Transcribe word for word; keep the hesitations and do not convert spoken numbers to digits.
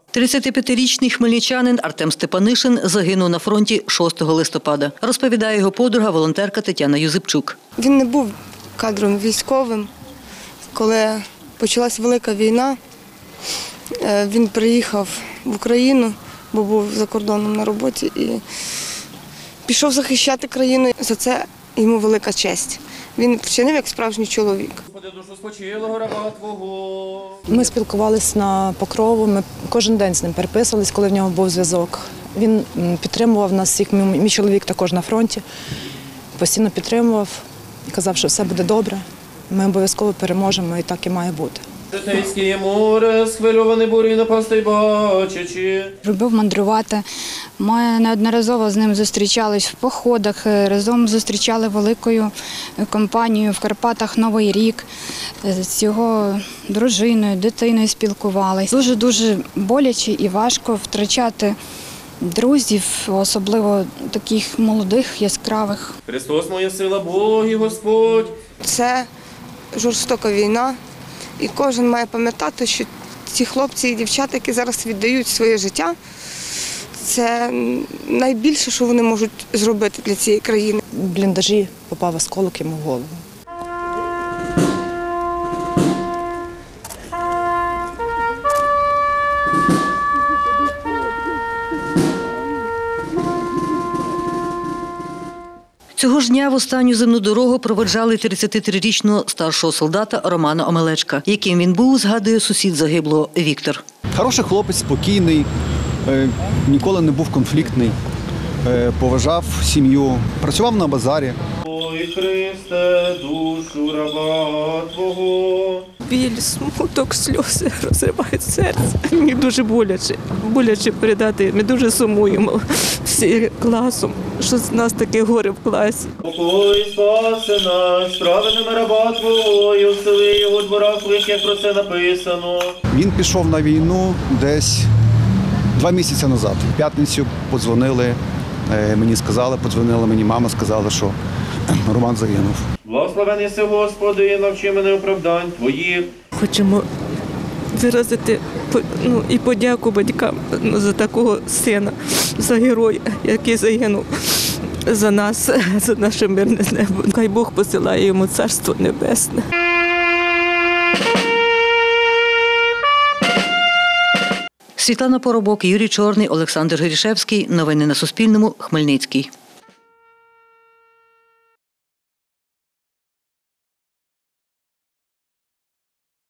тридцятип'ятирічний хмельничанин Артем Степанишин загинув на фронті шостого листопада. Розповідає його подруга, волонтерка Тетяна Юзипчук. Він не був кадром військовим. Коли почалась велика війна, він приїхав в Україну, бо був за кордоном на роботі, і пішов захищати країну. За це йому велика честь. Він вчинив як справжній чоловік. Ми спілкувалися на Покрову, ми кожен день з ним переписувалися, коли в нього був зв'язок. Він підтримував нас всіх, мій чоловік також на фронті, постійно підтримував і казав, що все буде добре, ми обов'язково переможемо і так і має бути. Житейське море, схвильоване бурі напасти бачачи. Любив мандрувати. Ми неодноразово з ним зустрічались в походах, разом зустрічали великою компанією в Карпатах Новий рік. З його дружиною, дитиною спілкувалися. Дуже-дуже боляче і важко втрачати друзів, особливо таких молодих, яскравих. Христос моя сила, Бог і Господь. Це жорстока війна. І кожен має пам'ятати, що ці хлопці і дівчата, які зараз віддають своє життя, це найбільше, що вони можуть зробити для цієї країни. В бліндажі попав осколок йому в голову. Цього ж дня в останню земну дорогу проведжали тридцятитрирічного старшого солдата Романа Омелечка. Яким він був, згадує сусід загиблого Віктор. Хороший хлопець, спокійний, ніколи не був конфліктний, поважав сім'ю, працював на базарі. Ой, Христе, душу раба Твого. Біль, смуток, сльози розривають серце. Мені дуже боляче, боляче передати. Ми дуже сумуємо всі класом, що з нас таке горе в класі. Покой, спаси нас, праведними раба Твою, сили його дворах твоїх, як про це написано. Він пішов на війну десь два місяці назад. В п'ятницю подзвонили, мені сказали, подзвонила мені мама, сказала, що Роман загинув. Благословен єси, Господи, навчи мене оправдань Твоїх. Хочемо виразити ну, і подяку батькам за такого сина, за героя, який загинув за нас, за наше мирне небо. Хай Бог посилає йому царство небесне. Світлана Поробок, Юрій Чорний, Олександр Грішевський. Новини на Суспільному. Хмельницький.